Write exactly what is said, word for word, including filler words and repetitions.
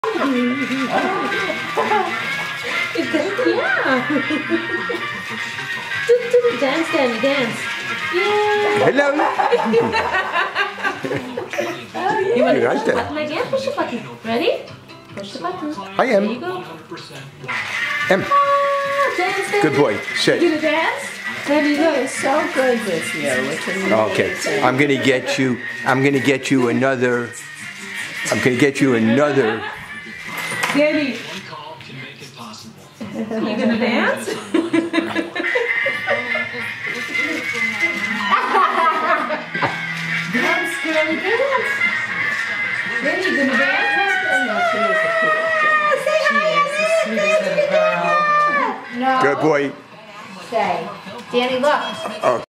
Yeah. do, do the dance, Danny, dance. Yeah. Hello. Oh, yeah. You want to You're push right the there. button again? Push the button. Ready? Push the button. I am. There you go. M. Ah, dance, Danny. Good boy. You Say. gonna dance? Danny, He look. is so good with you. It's amazing. Okay. I'm gonna get you. I'm gonna get you another. I'm gonna get you another. Danny. You gonna dance? Dance, girly, dance. Danny, you gonna dance? Ah, say hi, Danny. Dance, No. Good boy. Say, Danny, look. Oh.